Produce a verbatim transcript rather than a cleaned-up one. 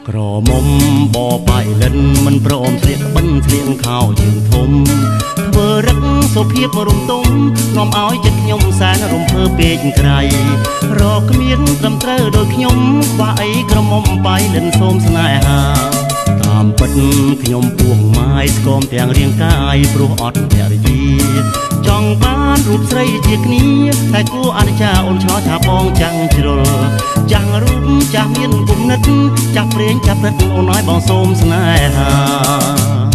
ក្រមុំបបៃលិនមិនព្រមស្លៀកបិណ្ឌស្លៀកខោជើងធំធ្វើរឹកសុភាពរំទុំនាំឲ្យចិត្តខ្ញុំសែនរំភើបពេកក្រៃរកគ្មានត្រឹមត្រូវដោយខ្ញុំខ្វះអីក្រមុំបៃលិនសូមស្នេហាតាមពិតខ្ញុំពោះម៉ាយស្គមទាំងរាងកាយព្រោះអត់ភរិយាចង់បានរូបស្រីជាគ្នាតែគួរអនុញ្ញាតអូនឆ្លោះថាបងចាំងជ្រុលចាំងរូបចាស់មានគុណិតចាស់ព្រេងចាប់រិតអូនឲ្យបងសូមស្នេហា